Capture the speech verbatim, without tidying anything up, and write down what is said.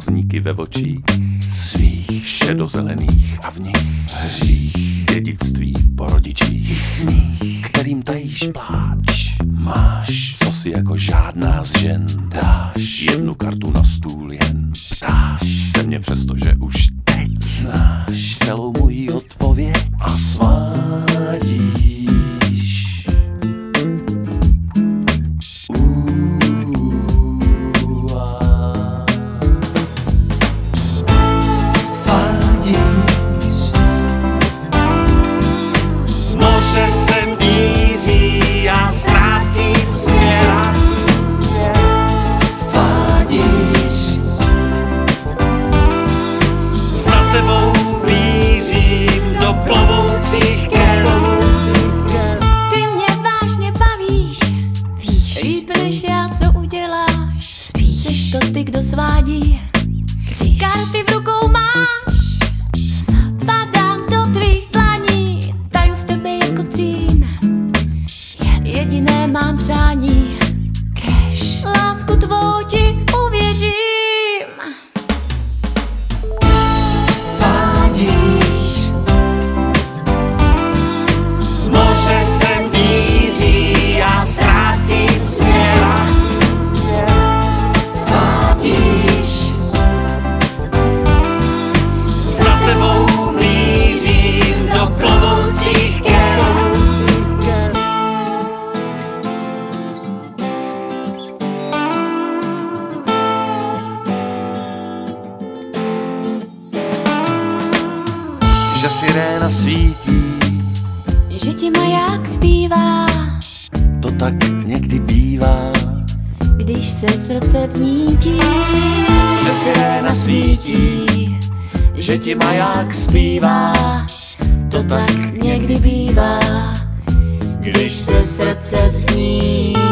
otazníky ve očích svých šedozelených a v nich hřích dědictví po rodičích, smích, kterým tajíš pláč. Máš, co si jako žádná z žen dáš, jednu kartu na stůl jen ptáš se mě, přestože už teď znáš celou moji odpověď a svádíš. Moře se míří a ztrácím směr. Svádíš, za tebou mířím do plovoucích ker. Ty mě vážně bavíš, víš, líp než já, co uděláš. Spíš, seš to ty, kdo svádí, když karty v rukou máš. Snad padám do tvých dlaní, taju z tebe jako cín. Jediné mám přání, kež lásku tvou ti uvěřím. Svádíš, moře se míří a ztrácím směr. Svádíš, za tebou mířím do plovoucích ker. Že siréna svítí, Že ti maják zpívá, to tak někdy bývá. když se srdce vznítí. Že siréna svítí, že ti maják zpívá, To tak někdy bývá, když se srdce vzní.